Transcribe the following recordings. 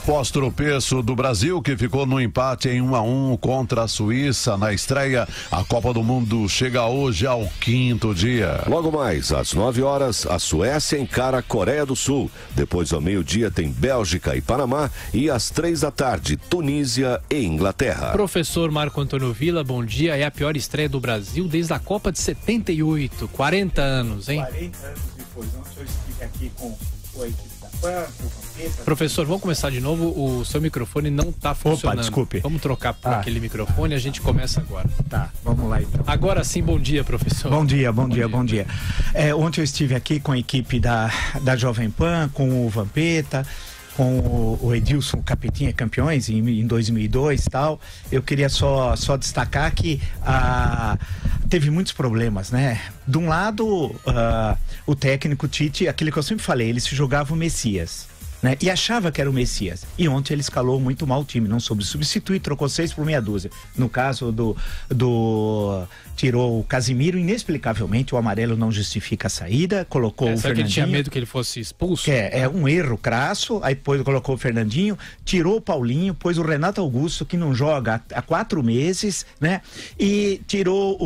Pós-tropeço do Brasil, que ficou no empate em 1-1 contra a Suíça na estreia. A Copa do Mundo chega hoje ao 5º dia. Logo mais, às 9 horas, a Suécia encara a Coreia do Sul. Depois, ao meio-dia, tem Bélgica e Panamá. E às 3 da tarde, Tunísia e Inglaterra. Professor Marco Antônio Villa, bom dia. É a pior estreia do Brasil desde a Copa de 78. 40 anos, hein? 40 anos depois. Ontem eu estive aqui com a equipe da PAN, com o Vampeta. Professor, vamos começar de novo. O seu microfone não está funcionando. Opa, desculpe. Vamos trocar por aquele microfone e a gente começa agora. Tá, vamos lá então. Agora sim, bom dia, professor. Bom dia. Ontem eu estive aqui com a equipe da Jovem Pan, com o Vampeta, com o Edilson Capetinha, campeões em 2002 e tal. Eu queria só destacar que teve muitos problemas, né? De um lado, o técnico Tite, aquele que eu sempre falei, ele se jogava o Messias, né? E achava que era o Messias. E ontem ele escalou muito mal o time, não soube substituir, trocou 6 por meia dúzia. No caso tirou o Casimiro, inexplicavelmente o amarelo não justifica a saída, colocou o Fernandinho. Que ele tinha medo que ele fosse expulso? É um erro crasso, aí depois colocou o Fernandinho, tirou o Paulinho, pôs o Renato Augusto, que não joga há 4 meses, né? E tirou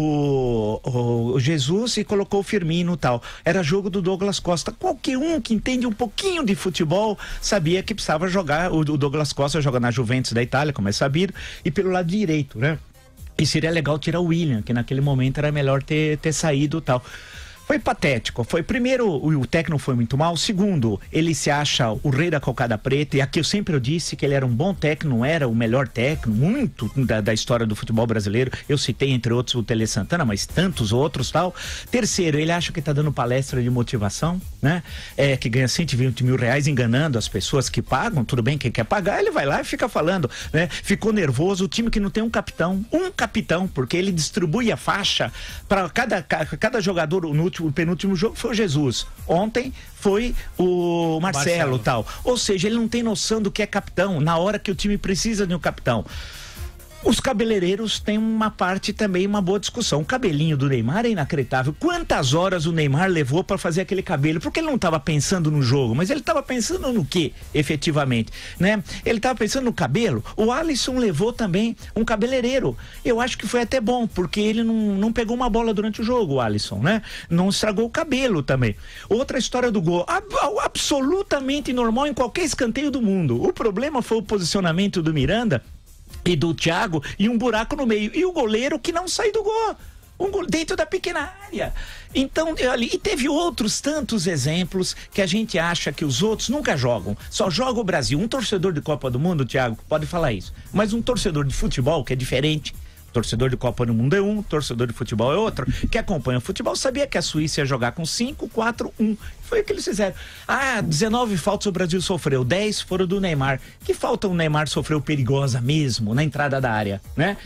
o Jesus e colocou o Firmino e tal. Era jogo do Douglas Costa. Qualquer um que entende um pouquinho de futebol sabia que precisava jogar. O Douglas Costa joga na Juventus da Itália, como é sabido, e pelo lado direito, né? E seria legal tirar o William, que naquele momento era melhor ter saído e tal. Foi patético. Primeiro, o técnico foi muito mal. Segundo, ele se acha o rei da cocada preta. E aqui eu sempre disse que ele era um bom técnico, não era o melhor técnico, muito da história do futebol brasileiro. Eu citei, entre outros, o Tele Santana, mas tantos outros tal. Terceiro, ele acha que está dando palestra de motivação, né? Que ganha 120 mil reais enganando as pessoas que pagam. Tudo bem, quem quer pagar, ele vai lá e fica falando, né? Ficou nervoso. O time que não tem um capitão, porque ele distribui a faixa para cada jogador. O penúltimo jogo foi o Jesus. Ontem foi o Marcelo tal. Ou seja, ele não tem noção do que é capitão na hora que o time precisa de um capitão. Os cabeleireiros têm uma parte também, uma boa discussão. O cabelinho do Neymar é inacreditável. Quantas horas o Neymar levou para fazer aquele cabelo? Porque ele não estava pensando no jogo, mas ele estava pensando no quê, efetivamente, né? Ele estava pensando no cabelo. O Alisson levou também um cabeleireiro. Eu acho que foi até bom, porque ele não pegou uma bola durante o jogo, o Alisson, né? Não estragou o cabelo também. Outra história do gol, absolutamente normal em qualquer escanteio do mundo. O problema foi o posicionamento do Miranda e do Thiago, e um buraco no meio, e o goleiro que não sai do gol, dentro da pequena área. Então, e teve outros tantos exemplos que a gente acha que os outros nunca jogam, só joga o Brasil. Um torcedor de Copa do Mundo, Thiago, pode falar isso, mas um torcedor de futebol, que é diferente, torcedor de Copa do Mundo é um, torcedor de futebol é outro, que acompanha o futebol, sabia que a Suíça ia jogar com 5-4-1. Foi o que eles fizeram. 19 faltas o Brasil sofreu, 10 foram do Neymar. Que falta o Neymar sofreu perigosa mesmo na entrada da área, né?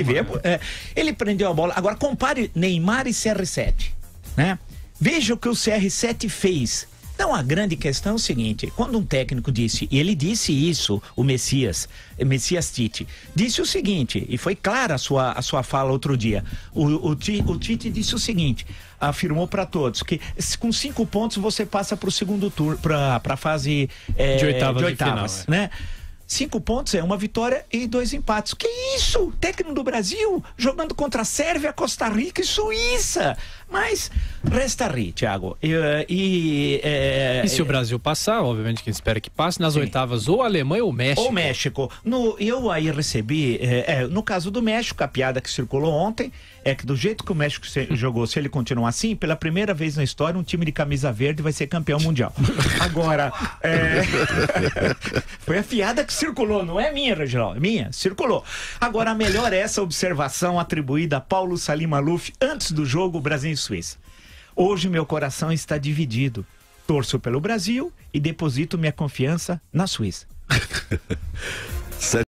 Ele prendeu a bola. Agora compare Neymar e CR7, né? Veja o que o CR7 fez. Então a grande questão é o seguinte: quando um técnico disse, e ele disse isso, o Messias Tite, disse o seguinte, e foi clara a sua fala outro dia, o Tite disse o seguinte, afirmou para todos que com 5 pontos você passa para o segundo turno, para a fase de oitavas, né? 5 pontos é uma vitória e 2 empates. Que isso? Técnico do Brasil jogando contra a Sérvia, Costa Rica e Suíça. Mas resta rir, Thiago. E se o Brasil passar, obviamente que espera que passe, nas oitavas ou Alemanha ou México. Ou México. Eu aí recebi, no caso do México, a piada que circulou ontem é que do jeito que o México jogou, se ele continuar assim, pela primeira vez na história, um time de camisa verde vai ser campeão mundial. Agora, foi a piada que circulou, não é minha, Reginaldo, é minha, circulou. Agora, a melhor é essa observação atribuída a Paulo Salim Maluf antes do jogo Brasil e Suíça. Hoje meu coração está dividido. Torço pelo Brasil e deposito minha confiança na Suíça.